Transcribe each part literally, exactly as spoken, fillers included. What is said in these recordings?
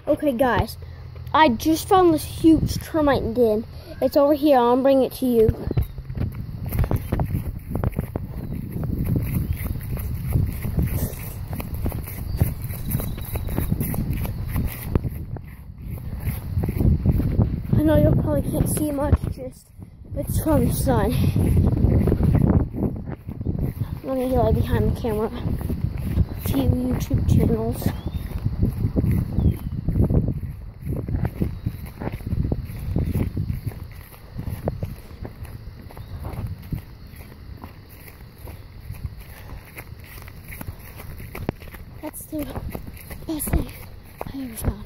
Okay, guys, I just found this huge termite den. It's over here. I'll bring it to you. I know you probably can't see much, just it's from the sun. Let me go behind the camera. A few YouTube channels. That's the best thing I ever found.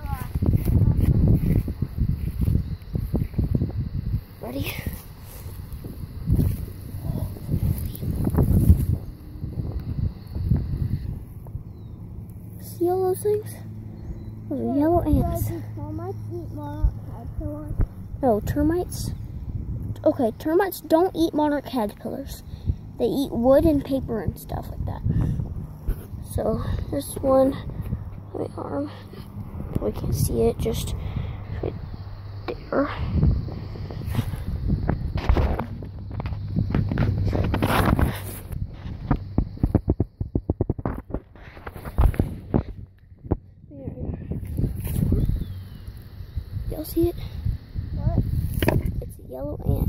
Ready? See all those things? Those are yellow ants. No, termites? Okay, termites don't eat monarch caterpillars. They eat wood and paper and stuff like that. So, this one, my arm, we can't see it, just right there. Y'all see it? What? It's a yellow ant.